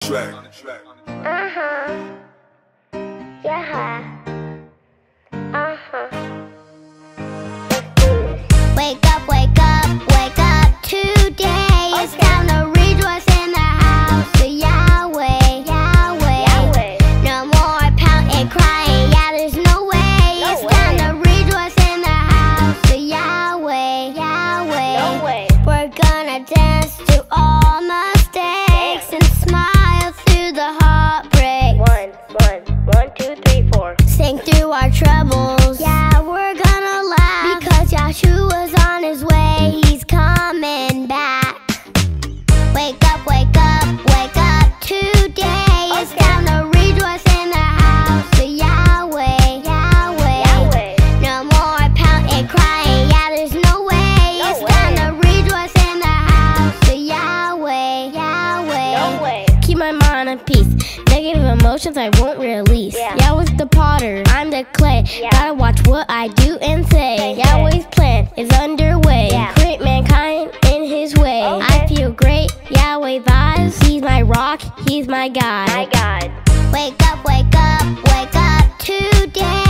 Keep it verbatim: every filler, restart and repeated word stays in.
track. Uh-huh. Yeah. Uh-huh. Wake up, wake up, wake up today. Okay. It's time to rejoice in the house of Yahweh. Yahweh. Yahweh. No more pouting, crying. Yeah, there's no way. No it's way. Time to rejoice in the house of Yahweh. Yahweh. No way. We're gonna dance to all mistakes and smile through the heartbreak. One, one, one, two, three, four. Sing through our troubles. Yeah, we're gonna laugh because Yahshua's on his way. He's coming back. Wake up, wake up, wake up today. Okay. It's time to rejoice in the house of Yahweh. Yahweh. Yahweh. No more pouting, crying. Yeah, there's no way. No it's way. Time to rejoice in the house of Yahweh. Yahweh. No way. Keep my mind at peace. Negative emotions I won't release. Yeah. Yahweh's the potter, I'm the clay. Yeah. Gotta watch what I do and say. say Yahweh's say. Plan is underway. Yeah. Create mankind in his way. Okay. I feel great, Yahweh vibes. He's my rock, he's my God. My God. Wake up, wake up, wake up today.